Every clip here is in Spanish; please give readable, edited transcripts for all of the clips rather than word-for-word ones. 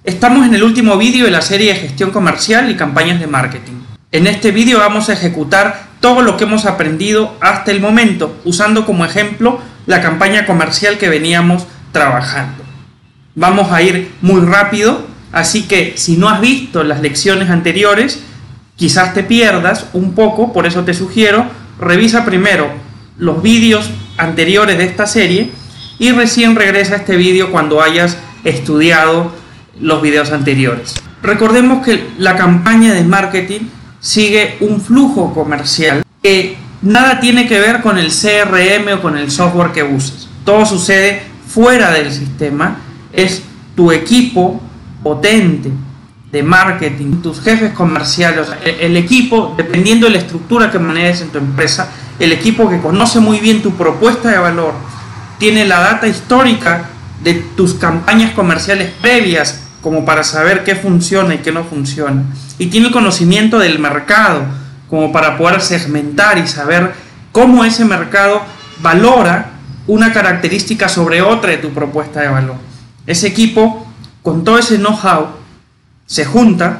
Estamos en el último vídeo de la serie de gestión comercial y campañas de marketing. En este vídeo vamos a ejecutar todo lo que hemos aprendido hasta el momento, usando como ejemplo la campaña comercial que veníamos trabajando. Vamos a ir muy rápido, así que si no has visto las lecciones anteriores, quizás te pierdas un poco, por eso te sugiero, revisa primero los vídeos anteriores de esta serie y recién regresa a este vídeo cuando hayas estudiado los videos anteriores. Recordemos que la campaña de marketing sigue un flujo comercial que nada tiene que ver con el CRM o con el software que uses. Todo sucede fuera del sistema, es tu equipo potente de marketing, tus jefes comerciales, el equipo, dependiendo de la estructura que manejes en tu empresa, el equipo que conoce muy bien tu propuesta de valor, tiene la data histórica de tus campañas comerciales previas como para saber qué funciona y qué no funciona, y tiene el conocimiento del mercado como para poder segmentar y saber cómo ese mercado valora una característica sobre otra de tu propuesta de valor. Ese equipo con todo ese know-how se junta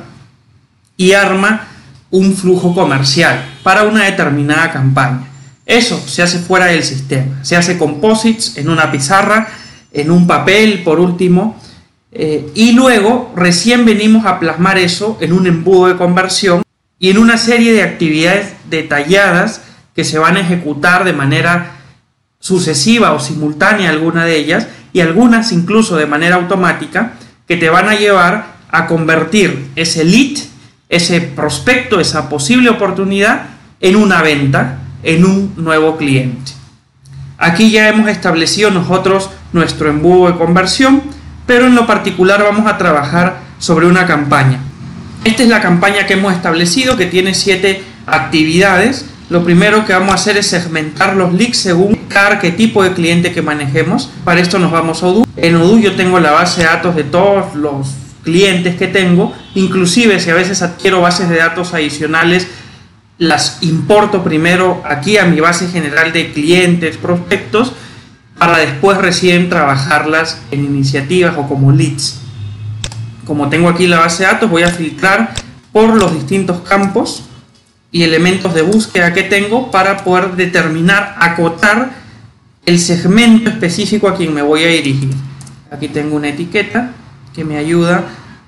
y arma un flujo comercial para una determinada campaña. Eso se hace fuera del sistema, se hace con post-its, en una pizarra, en un papel por último, y luego recién venimos a plasmar eso en un embudo de conversión y en una serie de actividades detalladas que se van a ejecutar de manera sucesiva o simultánea, alguna de ellas, y algunas incluso de manera automática, que te van a llevar a convertir ese lead, ese prospecto, esa posible oportunidad en una venta, en un nuevo cliente. Aquí ya hemos establecido nosotros nuestro embudo de conversión, pero en lo particular vamos a trabajar sobre una campaña. Esta es la campaña que hemos establecido, que tiene 7 actividades. Lo primero que vamos a hacer es segmentar los leads según cada arquetipo de cliente que manejemos. Para esto nos vamos a Odoo. En Odoo yo tengo la base de datos de todos los clientes que tengo, inclusive si a veces adquiero bases de datos adicionales, las importo primero aquí a mi base general de clientes, prospectos, para después recién trabajarlas en iniciativas o como leads. Como tengo aquí la base de datos, voy a filtrar por los distintos campos y elementos de búsqueda que tengo para poder determinar, acotar el segmento específico a quien me voy a dirigir. Aquí tengo una etiqueta que me ayuda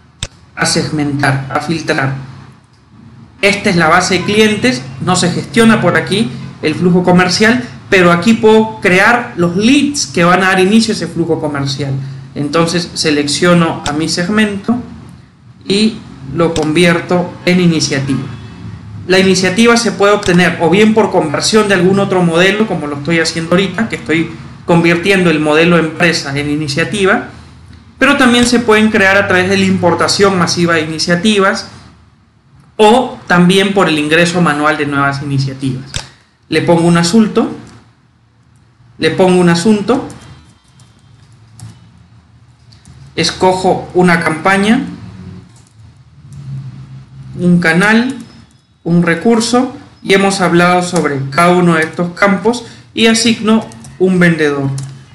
a segmentar, a filtrar. Esta es la base de clientes, no se gestiona por aquí el flujo comercial, pero aquí puedo crear los leads que van a dar inicio a ese flujo comercial. Entonces selecciono a mi segmento y lo convierto en iniciativa. La iniciativa se puede obtener o bien por conversión de algún otro modelo, como lo estoy haciendo ahorita, que estoy convirtiendo el modelo empresa en iniciativa, pero también se pueden crear a través de la importación masiva de iniciativas o también por el ingreso manual de nuevas iniciativas. Le pongo un asunto, escojo una campaña, un canal, un recurso, y hemos hablado sobre cada uno de estos campos y asigno un vendedor.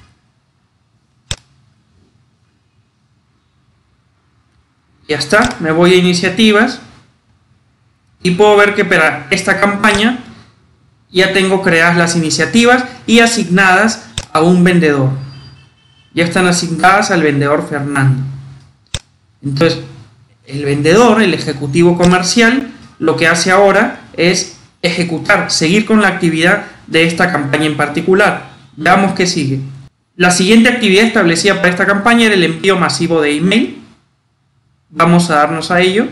Ya está, me voy a iniciativas y puedo ver que para esta campaña ya tengo creadas las iniciativas y asignadas a un vendedor. Ya están asignadas al vendedor Fernando. Entonces, el vendedor, el ejecutivo comercial, lo que hace ahora es ejecutar, seguir con la actividad de esta campaña en particular. Veamos qué sigue. La siguiente actividad establecida para esta campaña era el envío masivo de email. Vamos a darnos a ello.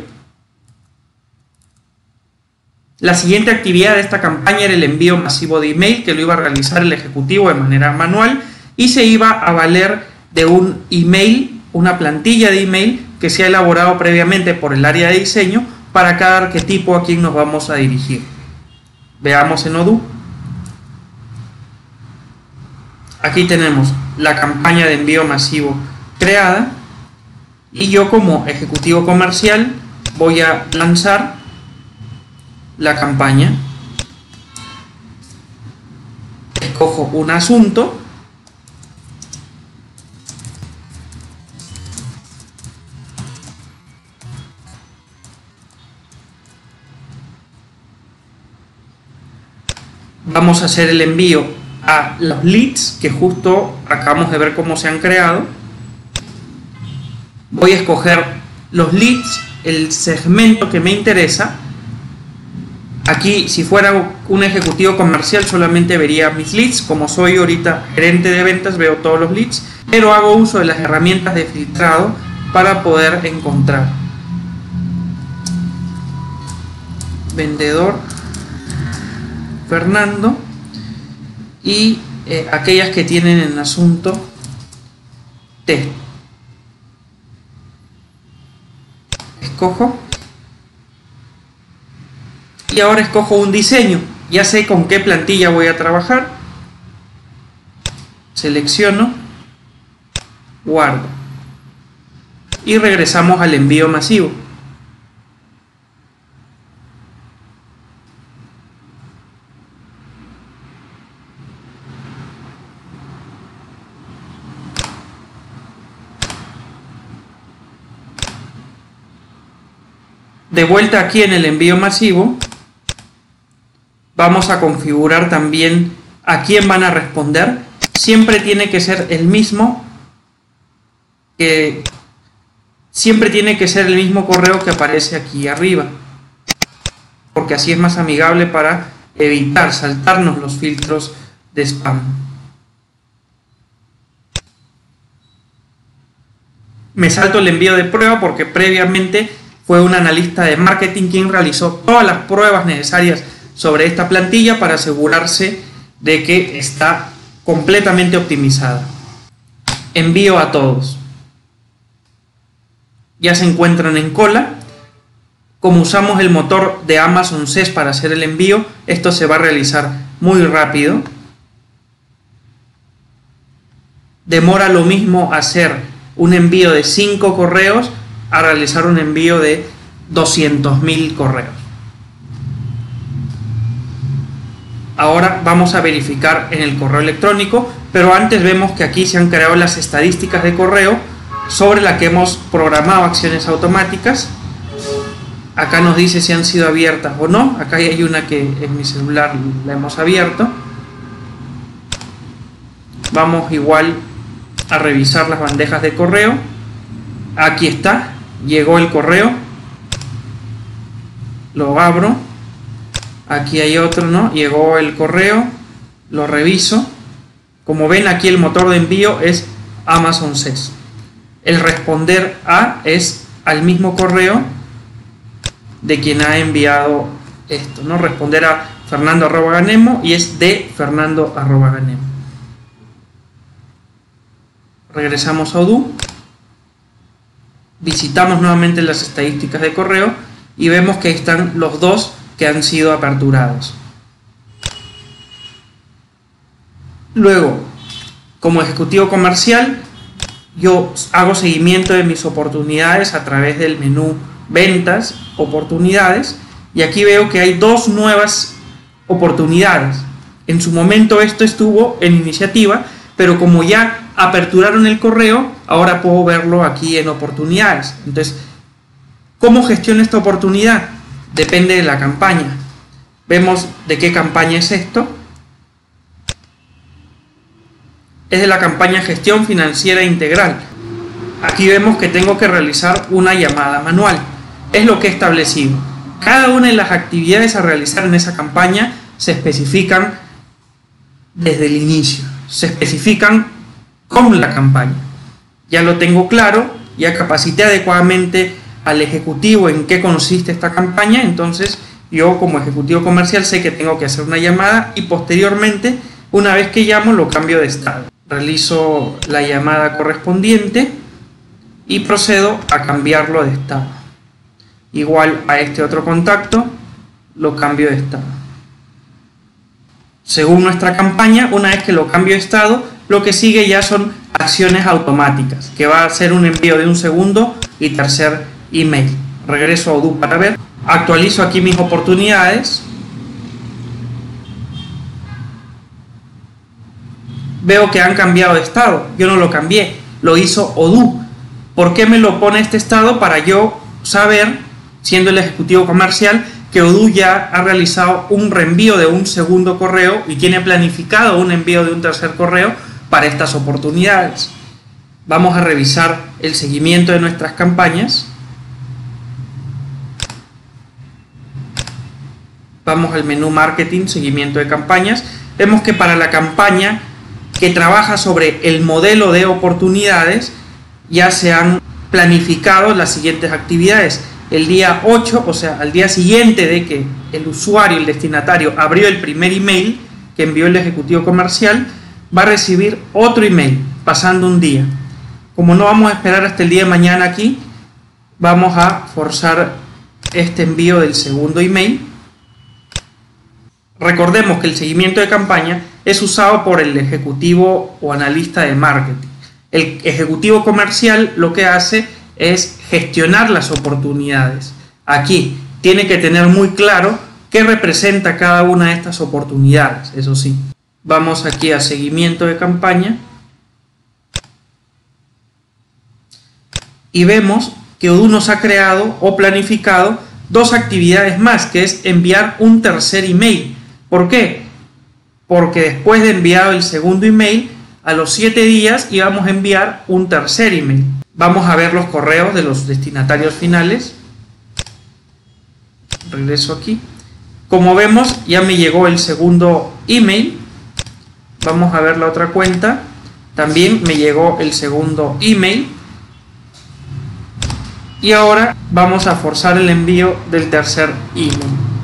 La siguiente actividad de esta campaña era el envío masivo de email, que lo iba a realizar el ejecutivo de manera manual y se iba a valer de un email, una plantilla de email que se ha elaborado previamente por el área de diseño para cada arquetipo a quien nos vamos a dirigir. Veamos en Odoo. Aquí tenemos la campaña de envío masivo creada y yo como ejecutivo comercial voy a lanzar la campaña. Escojo un asunto Vamos a hacer el envío a los leads que justo acabamos de ver cómo se han creado. Voy a escoger los leads, el segmento que me interesa. Aquí, si fuera un ejecutivo comercial, solamente vería mis leads. Como soy ahorita gerente de ventas, veo todos los leads, pero hago uso de las herramientas de filtrado para poder encontrar vendedor Fernando y aquellas que tienen en asunto T. Escojo y ahora escojo un diseño. Ya sé con qué plantilla voy a trabajar. Selecciono, guardo y regresamos al envío masivo. De vuelta aquí en el envío masivo, vamos a configurar también a quién van a responder. Siempre tiene que ser el mismo, correo que aparece aquí arriba, porque así es más amigable para evitar saltarnos los filtros de spam. Me salto el envío de prueba porque previamente fue un analista de marketing quien realizó todas las pruebas necesarias sobre esta plantilla para asegurarse de que está completamente optimizada. Envío a todos. Ya se encuentran en cola. Como usamos el motor de Amazon SES para hacer el envío, esto se va a realizar muy rápido. Demora lo mismo hacer un envío de 5 correos a realizar un envío de 200.000 correos. Ahora vamos a verificar en el correo electrónico, pero antes vemos que aquí se han creado las estadísticas de correo sobre la que hemos programado acciones automáticas. Acá nos dice si han sido abiertas o no. Acá hay una que en mi celular la hemos abierto. Vamos igual a revisar las bandejas de correo. Aquí está, llegó el correo, lo abro. Aquí hay otro, ¿no? Llegó el correo, lo reviso. Como ven, aquí el motor de envío es Amazon SES. El responder a es al mismo correo de quien ha enviado esto, ¿no? Responder a Fernando@Ganemo y es de Fernando@Ganemo. Regresamos a Odoo. Visitamos nuevamente las estadísticas de correo y vemos que están los dos que han sido aperturados. Luego, como ejecutivo comercial, yo hago seguimiento de mis oportunidades a través del menú Ventas, Oportunidades, y aquí veo que hay dos nuevas oportunidades. En su momento esto estuvo en iniciativa, pero como ya aperturaron el correo, ahora puedo verlo aquí en oportunidades. Entonces, ¿cómo gestiono esta oportunidad? Depende de la campaña. Vemos de qué campaña es esto. Es de la campaña Gestión Financiera Integral. Aquí vemos que tengo que realizar una llamada manual. Es lo que he establecido. Cada una de las actividades a realizar en esa campaña se especifican desde el inicio. Se especifican con la campaña. Ya lo tengo claro, ya capacité adecuadamente al ejecutivo en qué consiste esta campaña, entonces yo como ejecutivo comercial sé que tengo que hacer una llamada y posteriormente, una vez que llamo, lo cambio de estado. Realizo la llamada correspondiente y procedo a cambiarlo de estado. Igual a este otro contacto, lo cambio de estado. Según nuestra campaña, una vez que lo cambio de estado, lo que sigue ya son acciones automáticas, que va a ser un envío de un segundo y tercer email. Regreso a Odoo para ver. Actualizo aquí mis oportunidades. Veo que han cambiado de estado. Yo no lo cambié, lo hizo Odoo. ¿Por qué me lo pone este estado? Para yo saber, siendo el ejecutivo comercial, que Odoo ya ha realizado un reenvío de un segundo correo y tiene planificado un envío de un tercer correo para estas oportunidades. Vamos a revisar el seguimiento de nuestras campañas. Vamos al menú Marketing, Seguimiento de campañas. Vemos que para la campaña que trabaja sobre el modelo de oportunidades ya se han planificado las siguientes actividades. El día 8, o sea, al día siguiente de que el usuario, el destinatario, abrió el primer email que envió el ejecutivo comercial, va a recibir otro email, pasando un día. Como no vamos a esperar hasta el día de mañana aquí, vamos a forzar este envío del segundo email. Recordemos que el seguimiento de campaña es usado por el ejecutivo o analista de marketing. El ejecutivo comercial lo que hace es gestionar las oportunidades. Aquí tiene que tener muy claro qué representa cada una de estas oportunidades, eso sí. Vamos aquí a seguimiento de campaña y vemos que Odoo nos ha creado o planificado dos actividades más, que es enviar un tercer email. ¿Por qué? Porque después de enviado el segundo email, a los 7 días íbamos a enviar un tercer email. Vamos a ver los correos de los destinatarios finales. Regreso aquí. Como vemos, ya me llegó el segundo email. Vamos a ver la otra cuenta. También me llegó el segundo email. Y ahora vamos a forzar el envío del tercer email.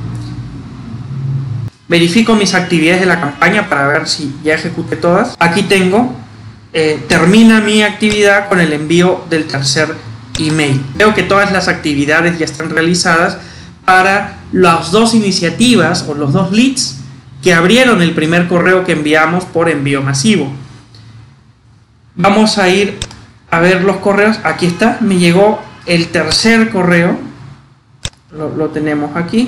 Verifico mis actividades de la campaña para ver si ya ejecuté todas. Aquí tengo, termina mi actividad con el envío del tercer email. Veo que todas las actividades ya están realizadas para las dos iniciativas o los dos leads que abrieron el primer correo que enviamos por envío masivo. Vamos a ir a ver los correos. Aquí está, me llegó el tercer correo. Lo tenemos aquí.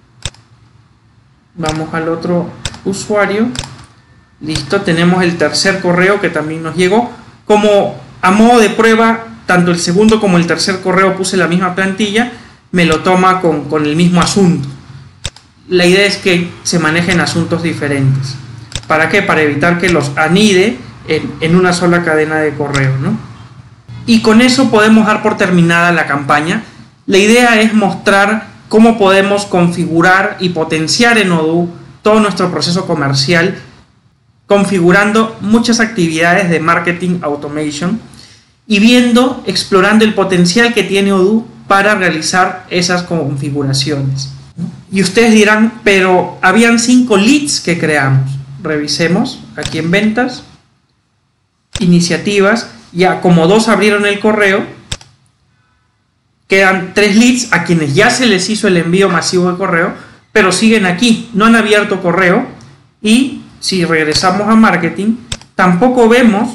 Vamos al otro usuario. Listo, tenemos el tercer correo que también nos llegó. Como a modo de prueba, tanto el segundo como el tercer correo puse la misma plantilla, me lo toma con el mismo asunto. La idea es que se manejen asuntos diferentes. ¿Para qué? Para evitar que los anide en una sola cadena de correo, ¿no? Y con eso podemos dar por terminada la campaña. La idea es mostrar cómo podemos configurar y potenciar en Odoo todo nuestro proceso comercial, configurando muchas actividades de marketing automation y explorando el potencial que tiene Odoo para realizar esas configuraciones. Y ustedes dirán, pero habían 5 leads que creamos. Revisemos aquí en ventas, iniciativas, ya como 2 abrieron el correo, quedan 3 leads a quienes ya se les hizo el envío masivo de correo, pero siguen aquí, no han abierto correo. Y si regresamos a marketing, tampoco vemos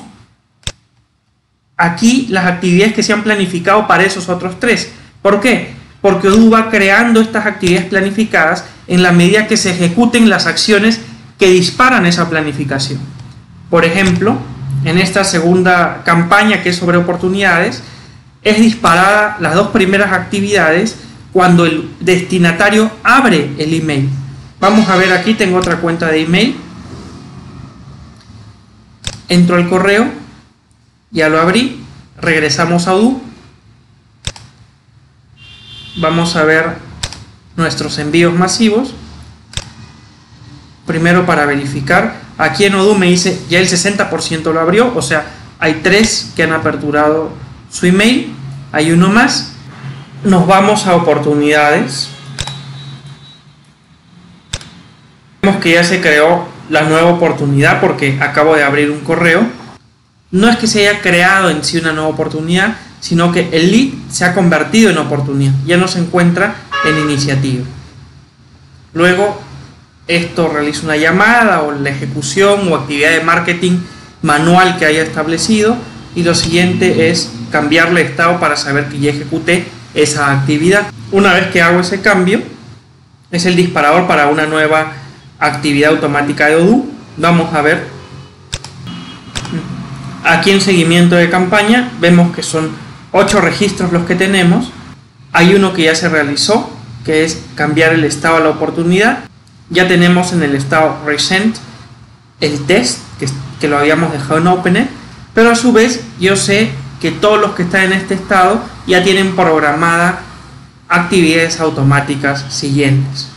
aquí las actividades que se han planificado para esos otros 3. ¿Por qué? Porque Odoo va creando estas actividades planificadas en la medida que se ejecuten las acciones que disparan esa planificación. Por ejemplo, en esta segunda campaña, que es sobre oportunidades, es disparada las 2 primeras actividades cuando el destinatario abre el email. Vamos a ver aquí, tengo otra cuenta de email. Entro al correo, ya lo abrí, regresamos a Odoo. Vamos a ver nuestros envíos masivos. Primero, para verificar, aquí en Odoo me dice ya el 60% lo abrió, o sea, hay 3 que han aperturado su email, hay uno más. Nos vamos a oportunidades. Vemos que ya se creó la nueva oportunidad porque acabo de abrir un correo. No es que se haya creado en sí una nueva oportunidad, sino que el lead se ha convertido en oportunidad, ya no se encuentra en iniciativa. Luego esto realiza una llamada o la ejecución o actividad de marketing manual que haya establecido, y lo siguiente es cambiarle estado para saber que ya ejecuté esa actividad. Una vez que hago ese cambio, es el disparador para una nueva actividad automática de Odoo. Vamos a ver aquí en seguimiento de campaña, vemos que son 8 registros los que tenemos. Hay uno que ya se realizó, que es cambiar el estado a la oportunidad. Ya tenemos en el estado Recent el test, que lo habíamos dejado en Opener, pero a su vez yo sé que todos los que están en este estado ya tienen programadas actividades automáticas siguientes.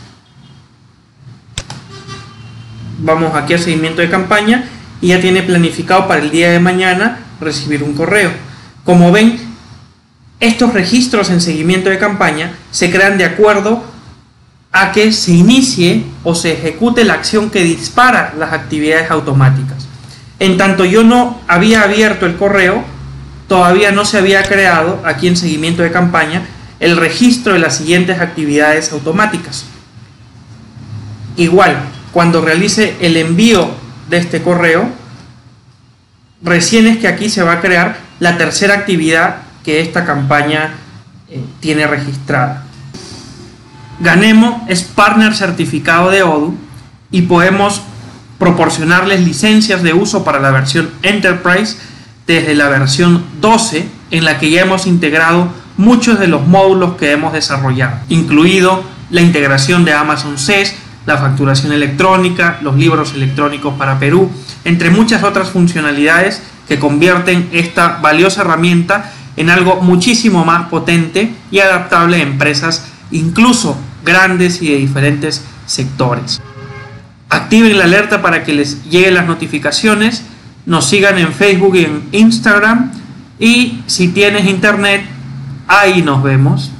Vamos aquí a seguimiento de campaña y ya tiene planificado para el día de mañana recibir un correo. Como ven, estos registros en seguimiento de campaña se crean de acuerdo a que se inicie o se ejecute la acción que dispara las actividades automáticas. En tanto yo no había abierto el correo, todavía no se había creado aquí en seguimiento de campaña el registro de las siguientes actividades automáticas. Igual, cuando realice el envío de este correo, recién es que aquí se va a crear la tercera actividad que esta campaña tiene registrada. Ganemo es partner certificado de Odoo y podemos proporcionarles licencias de uso para la versión Enterprise desde la versión 12, en la que ya hemos integrado muchos de los módulos que hemos desarrollado, incluido la integración de Amazon SES, la facturación electrónica, los libros electrónicos para Perú, entre muchas otras funcionalidades que convierten esta valiosa herramienta en algo muchísimo más potente y adaptable a empresas incluso grandes y de diferentes sectores. Activen la alerta para que les lleguen las notificaciones, nos sigan en Facebook y en Instagram, y si tienes internet, ahí nos vemos.